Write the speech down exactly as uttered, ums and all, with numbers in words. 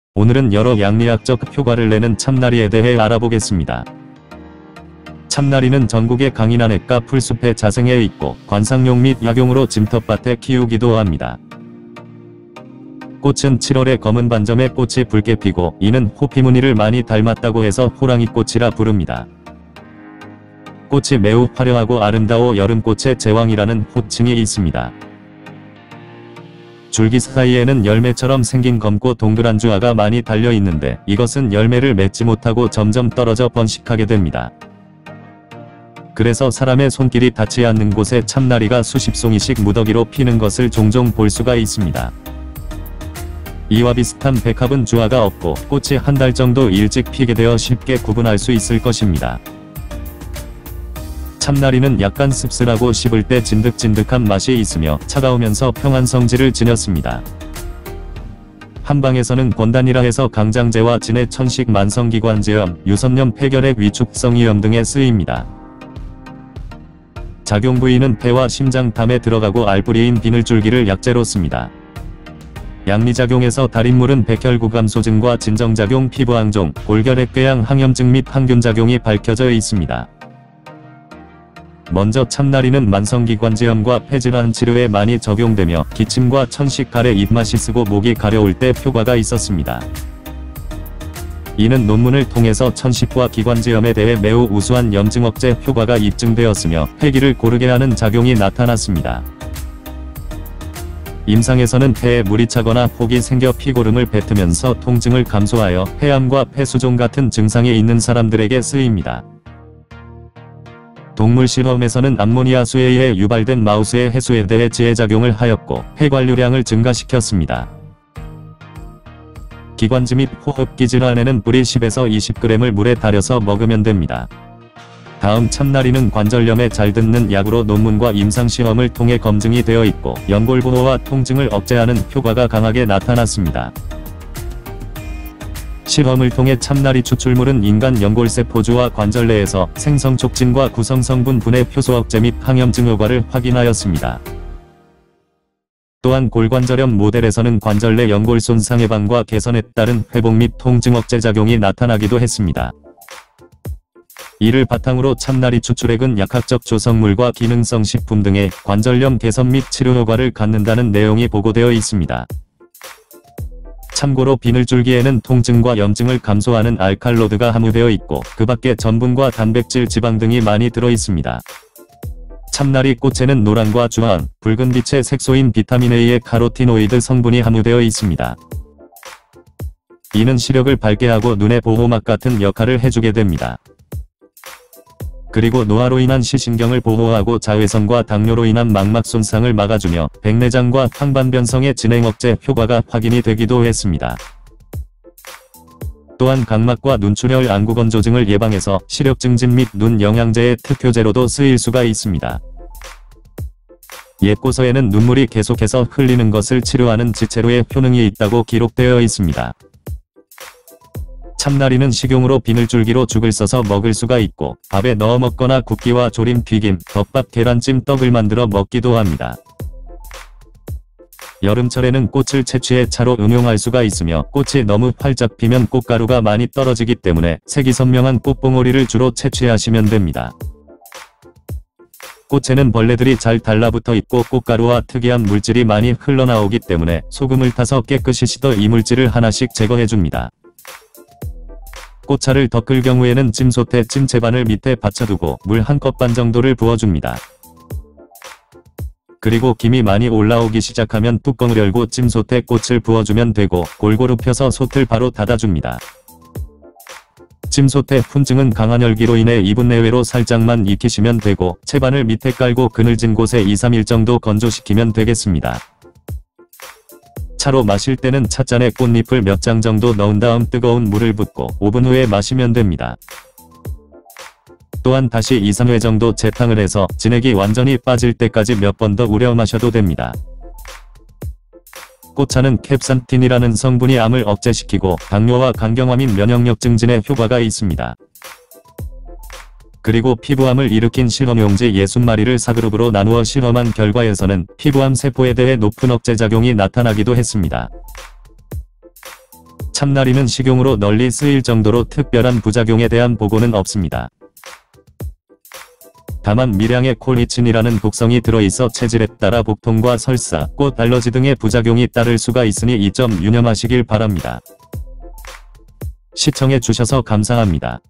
오늘은 여러 양리학적 효과를 내는 참나리에 대해 알아보겠습니다. 참나리는 전국의 강인한냇가 풀숲에 자생해 있고 관상용 및 약용으로 짐터밭에 키우기도 합니다. 꽃은 칠월에 검은 반점에 꽃이 붉게 피고 이는 호피무늬를 많이 닮았다고 해서 호랑이꽃이라 부릅니다. 꽃이 매우 화려하고 아름다워 여름꽃의 제왕이라는 호칭이 있습니다. 줄기 사이에는 열매처럼 생긴 검고 동그란 주화가 많이 달려 있는데 이것은 열매를 맺지 못하고 점점 떨어져 번식하게 됩니다. 그래서 사람의 손길이 닿지 않는 곳에 참나리가 수십 송이씩 무더기로 피는 것을 종종 볼 수가 있습니다. 이와 비슷한 백합은 주화가 없고 꽃이 한 달 정도 일찍 피게 되어 쉽게 구분할 수 있을 것입니다. 참나리는 약간 씁쓸하고 씹을 때 진득진득한 맛이 있으며 차가우면서 평안 성질을 지녔습니다. 한방에서는 권단이라 해서 강장제와 진해 천식 만성기관지염, 유선염 폐결핵 위축성이염 등에 쓰입니다. 작용 부위는 폐와 심장 담에 들어가고 알뿌리인 비늘줄기를 약재로 씁니다. 양리작용에서 달인물은 백혈구감소증과 진정작용 피부항종, 골결핵궤양 항염증 및 항균작용이 밝혀져 있습니다. 먼저 참나리는 만성기관지염과 폐질환 치료에 많이 적용되며 기침과 천식 가래 입맛이 쓰고 목이 가려울 때 효과가 있었습니다. 이는 논문을 통해서 천식과 기관지염에 대해 매우 우수한 염증 억제 효과가 입증되었으며 폐기를 고르게 하는 작용이 나타났습니다. 임상에서는 폐에 물이 차거나 혹이 생겨 피고름을 뱉으면서 통증을 감소하여 폐암과 폐수종 같은 증상이 있는 사람들에게 쓰입니다. 동물 실험에서는 암모니아수에 의해 유발된 마우스의 해수에 대해 지혜작용을 하였고 폐관류량을 증가시켰습니다. 기관지 및 호흡기 질환에는 뿌리 십에서 이십 그램을 물에 달여서 먹으면 됩니다. 다음 참나리는 관절염에 잘 듣는 약으로 논문과 임상시험을 통해 검증이 되어 있고 연골보호와 통증을 억제하는 효과가 강하게 나타났습니다. 실험을 통해 참나리 추출물은 인간 연골세포주와 관절 내에서 생성 촉진과 구성성분 분해 효소 억제 및 항염증 효과를 확인하였습니다. 또한 골관절염 모델에서는 관절 내 연골 손상 예방과 개선에 따른 회복 및 통증 억제 작용이 나타나기도 했습니다. 이를 바탕으로 참나리 추출액은 약학적 조성물과 기능성 식품 등의 관절염 개선 및 치료 효과를 갖는다는 내용이 보고되어 있습니다. 참고로 비늘줄기에는 통증과 염증을 감소하는 알칼로드가 함유되어 있고 그 밖에 전분과 단백질 지방 등이 많이 들어 있습니다. 참나리 꽃에는 노란과 주황, 붉은 빛의 색소인 비타민 A의 카로티노이드 성분이 함유되어 있습니다. 이는 시력을 밝게 하고 눈의 보호막 같은 역할을 해주게 됩니다. 그리고 노화로 인한 시신경을 보호하고 자외선과 당뇨로 인한 망막 손상을 막아주며 백내장과 황반변성의 진행 억제 효과가 확인이 되기도 했습니다. 또한 각막과 눈출혈 안구건조증을 예방해서 시력 증진 및 눈 영양제의 특효제로도 쓰일 수가 있습니다. 예고서에는 눈물이 계속해서 흘리는 것을 치료하는 지체로의 효능이 있다고 기록되어 있습니다. 참나리는 식용으로 비늘줄기로 죽을 써서 먹을 수가 있고 밥에 넣어 먹거나 굽기와 조림, 튀김, 덮밥, 계란찜, 떡을 만들어 먹기도 합니다. 여름철에는 꽃을 채취해 차로 응용할 수가 있으며 꽃이 너무 활짝 피면 꽃가루가 많이 떨어지기 때문에 색이 선명한 꽃봉오리를 주로 채취하시면 됩니다. 꽃에는 벌레들이 잘 달라붙어 있고 꽃가루와 특이한 물질이 많이 흘러나오기 때문에 소금을 타서 깨끗이 씻어 이물질을 하나씩 제거해줍니다. 꽃차를 덮을 경우에는 찜솥에 찜채반을 밑에 받쳐두고 물 한 컵반 정도를 부어줍니다. 그리고 김이 많이 올라오기 시작하면 뚜껑을 열고 찜솥에 꽃을 부어주면 되고 골고루 펴서 솥을 바로 닫아줍니다. 찜솥의 훈증은 강한 열기로 인해 이 분 내외로 살짝만 익히시면 되고 채반을 밑에 깔고 그늘진 곳에 이, 삼 일 정도 건조시키면 되겠습니다. 차로 마실 때는 찻잔에 꽃잎을 몇 장 정도 넣은 다음 뜨거운 물을 붓고 오 분 후에 마시면 됩니다. 또한 다시 이, 삼 회 정도 재탕을 해서 진액이 완전히 빠질 때까지 몇 번 더 우려 마셔도 됩니다. 꽃차는 캡산틴이라는 성분이 암을 억제시키고 당뇨와 간경화 및 면역력 증진에 효과가 있습니다. 그리고 피부암을 일으킨 실험용지 육십 마리를 사그룹으로 나누어 실험한 결과에서는 피부암 세포에 대해 높은 억제작용이 나타나기도 했습니다. 참나리는 식용으로 널리 쓰일 정도로 특별한 부작용에 대한 보고는 없습니다. 다만 미량의 콜리친이라는 독성이 들어있어 체질에 따라 복통과 설사, 꽃 알러지 등의 부작용이 따를 수가 있으니 이 점 유념하시길 바랍니다. 시청해 주셔서 감사합니다.